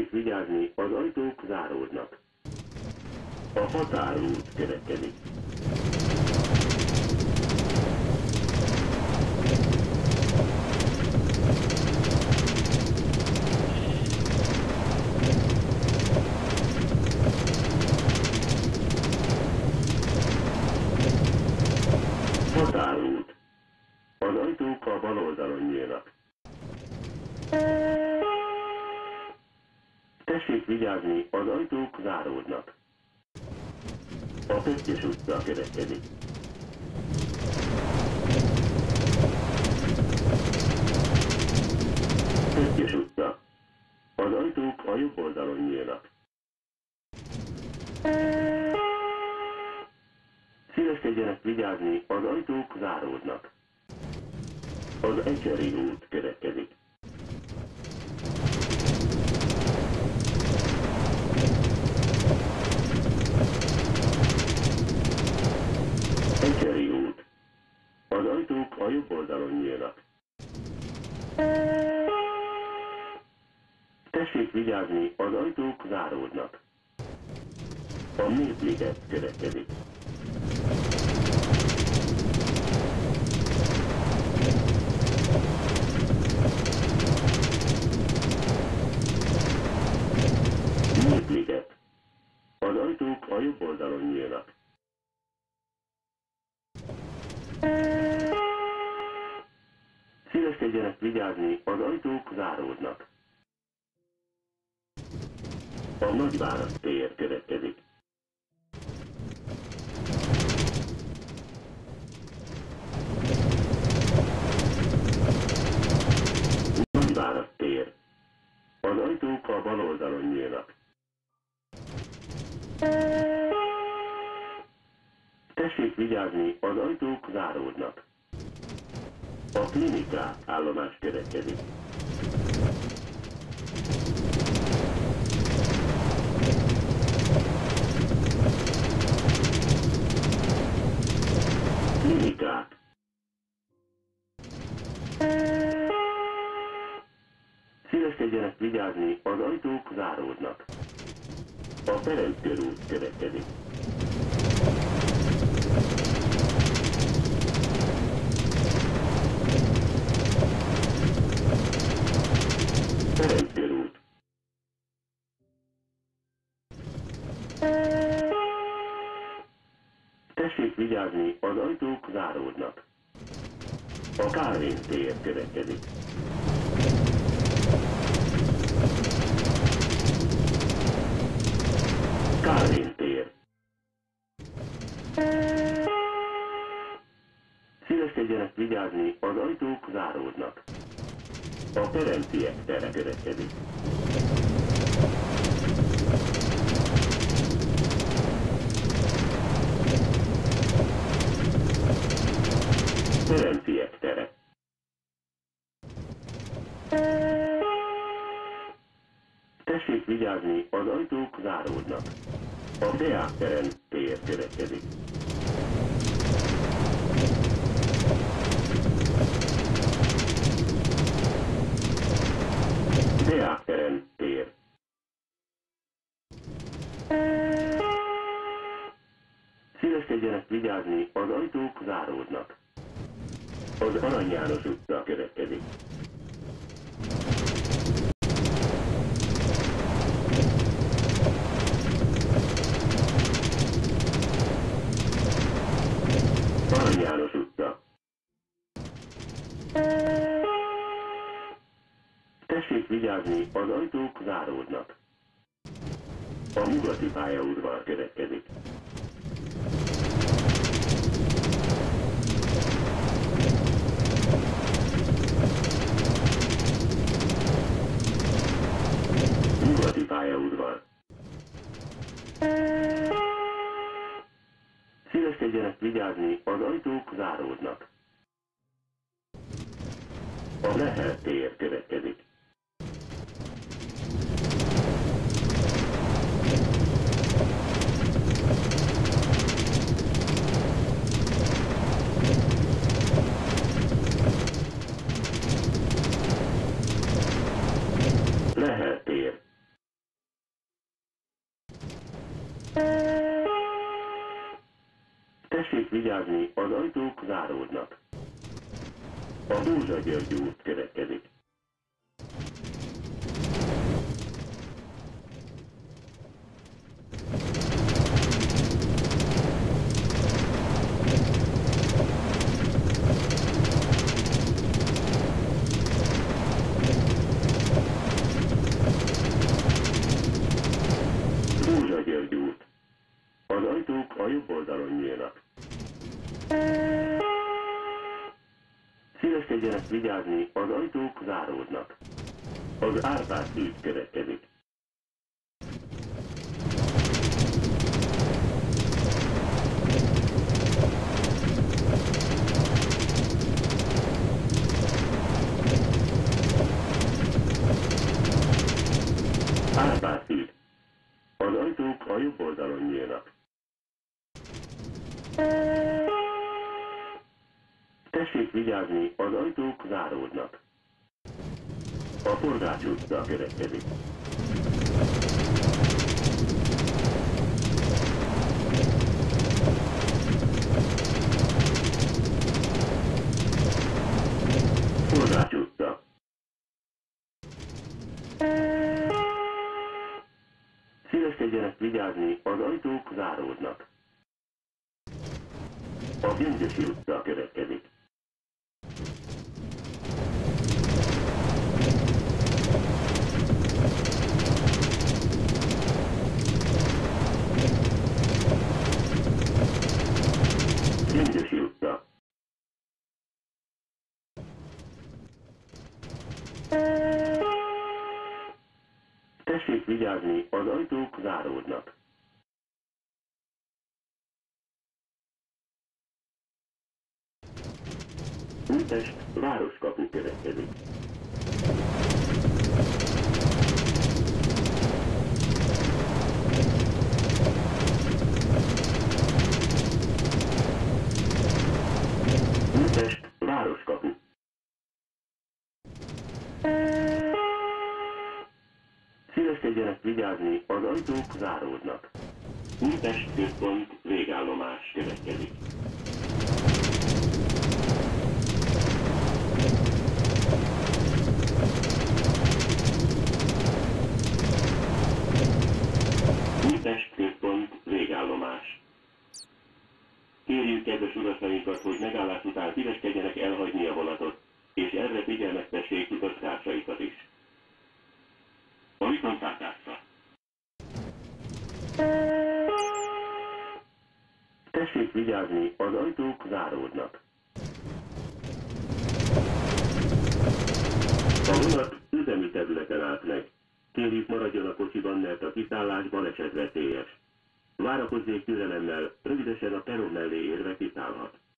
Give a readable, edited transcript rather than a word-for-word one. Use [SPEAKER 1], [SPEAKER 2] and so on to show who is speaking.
[SPEAKER 1] Tessék vigyázni, az ajtók záródnak. A határút következik. Határút. Az ajtók a bal oldalon nyílnak. Tessék vigyázni, az ajtók záródnak. A Pöttyös utca következik. Pöttyös utca. Az ajtók a jobb oldalon nyílnak. Szíveskedjenek vigyázni, az ajtók záródnak. Az Ecseri út következik. Ecseri út. Az ajtók a jobb oldalon nyílnak. Tessék vigyázni, az ajtók záródnak. A Népliget következik. Népliget. Az ajtók a jobb oldalon nyílnak. Szíveskedjenek vigyázni, az ajtók záródnak. A Nagyvárad tér következik. Nagyvárad tér. Az ajtók a bal oldalon nyílnak. Tessék vigyázni, az ajtók záródnak. A Klinikák állomás következik. Klinikák. Szíveskedjenek vigyázni, az ajtók záródnak. A Ferenc körút következik. Ferenc körút. Tessék vigyázni, az ajtók záródnak. A Kálvin tér következik. Kálvin tér. Szíveskedjenek vigyázni, az ajtók záródnak. A Ferenciek tere következik. Ferenciek tere. Tessék vigyázni, az ajtók záródnak. A Deák teren tér következik. Deák teren tér. Szíveskedjenek vigyázni, az ajtók záródnak. Az Arany János utca következik. Arany János utca. Tessék vigyázni, az ajtók záródnak. A Nyugati pályaudvar következik. Nyugati pályaudvar. Szíveskedjenek vigyázni, az ajtók záródnak. A Lehel tér következik. Lehel tér. Tessék vigyázni, az ajtók záródnak. A Dózsa-György út következik. Dózsa-György út. Az ajtók a jobb oldalon nyílnak. Szíveskedjenek vigyázni, az ajtók záródnak. Az Árpád út következik. Árpád út. Az ajtók a jobb oldalon nyílnak. Tessék vigyázni, az ajtók záródnak. A Forgács utca következik. Forgács utca. Szíveskedjenek vigyázni, az ajtók záródnak. A Gyöngyösi utca következik. Gyöngyösi utca. Tessék vigyázni, az ajtók záródnak. Újpest városkapu következik. Újpest városkapu. Szíveskedjenek vigyázni, az ajtók záródnak. Újpest központ végállomás következik. Újpest központ végállomás. Kérjük kedves utasainkat, hogy megállás után szíveskedjenek elhagyni a vonatot, és erre figyelmeztessék utastársaikat is. A viszontlátásra! Tessék vigyázni, az ajtók záródnak. A vonat üzemi területen állt meg. Kérjük maradjon a kocsiban, mert a kiszállás balesetveszélyes. Várakozzék türelemmel, rövidesen a peron mellé érve kiszállhat.